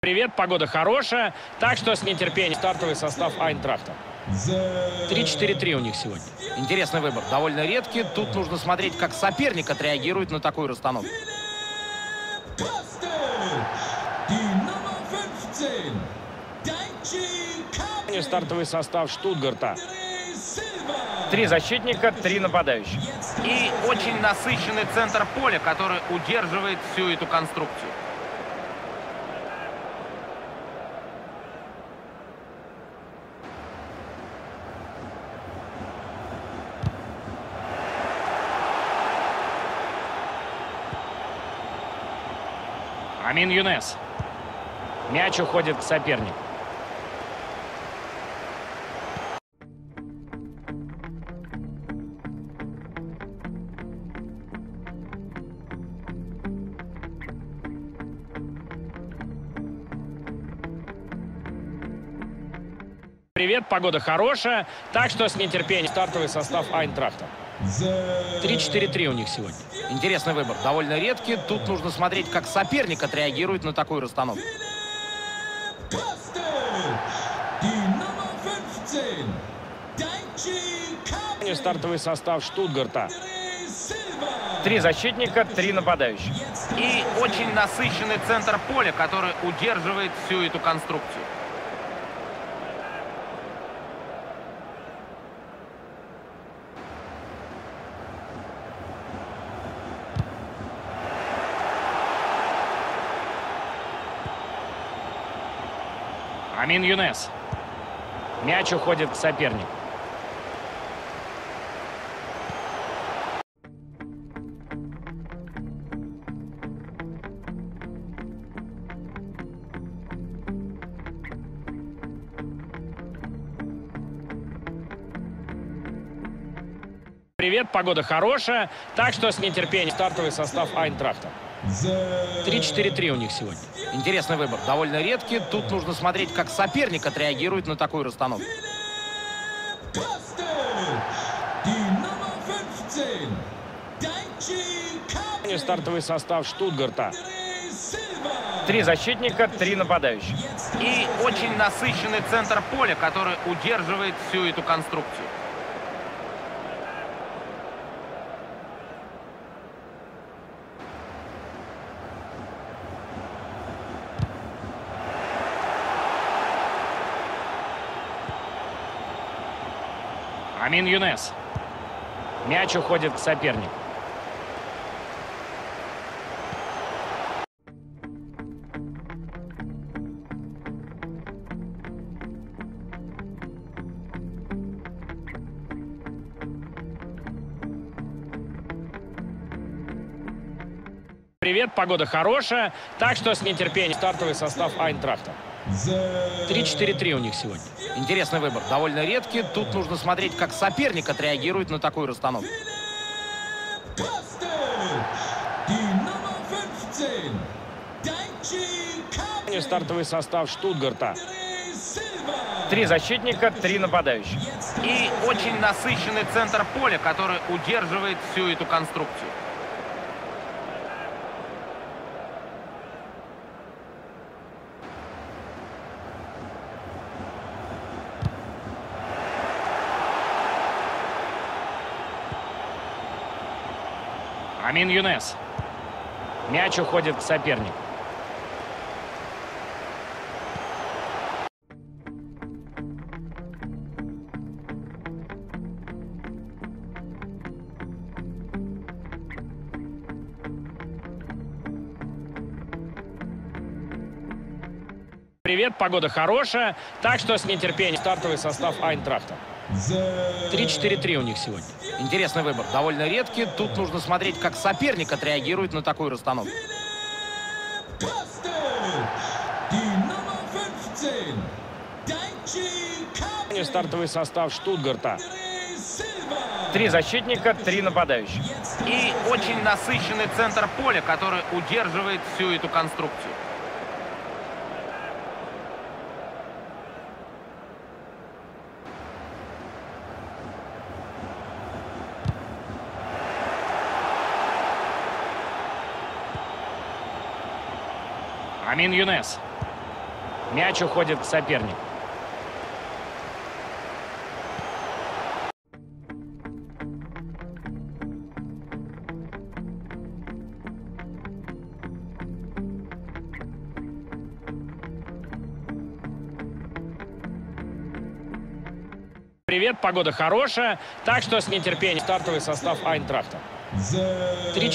Привет, погода хорошая, так что с нетерпением стартовый состав Айнтрахта. 3-4-3 у них сегодня. Интересный выбор, довольно редкий. Тут нужно смотреть, как соперник отреагирует на такую расстановку. Стартовый состав Штутгарта. 3 защитника, 3 нападающих. И очень насыщенный центр поля, который удерживает всю эту конструкцию. Амин Юнес. Мяч уходит к сопернику. Привет, погода хорошая, так что с нетерпением стартовый состав Айнтрахта. 3-4-3 у них сегодня. Интересный выбор, довольно редкий. Тут нужно смотреть, как соперник отреагирует на такую расстановку. Стартовый состав Штутгарта. 3 защитника, 3 нападающих. И очень насыщенный центр поля, который удерживает всю эту конструкцию. Амин Юнес. Мяч уходит к сопернику. Привет, погода хорошая, так что с нетерпением стартовый состав Айнтрахта. 3-4-3 у них сегодня. Интересный выбор, довольно редкий. Тут нужно смотреть, как соперник отреагирует на такую расстановку. Стартовый состав Штутгарта. 3 защитника, 3 нападающих. И очень насыщенный центр поля, который удерживает всю эту конструкцию. Амин Юнес. Мяч уходит к сопернику. Привет, погода хорошая, так что с нетерпением стартовый состав Айнтрахта. 3-4-3 у них сегодня. Интересный выбор, довольно редкий. Тут нужно смотреть, как соперник отреагирует на такую расстановку. Стартовый состав Штутгарта. 3 защитника, 3 нападающих. И очень насыщенный центр поля, который удерживает всю эту конструкцию. Амин Юнес. Мяч уходит к сопернику. Привет, погода хорошая, так что с нетерпением стартовый состав Айнтрахта. 3-4-3 у них сегодня. Интересный выбор, довольно редкий. Тут нужно смотреть, как соперник отреагирует на такую расстановку. Стартовый состав Штутгарта. 3 защитника, 3 нападающих. И очень насыщенный центр поля, который удерживает всю эту конструкцию. Амин Юнес. Мяч уходит к сопернику. Привет, погода хорошая, так что с нетерпением стартовый состав Айнтрахта.